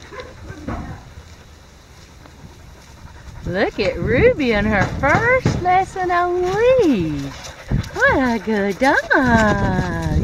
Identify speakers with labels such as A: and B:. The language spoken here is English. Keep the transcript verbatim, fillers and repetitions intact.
A: Look at Ruby on her first lesson on leash. What a good dog.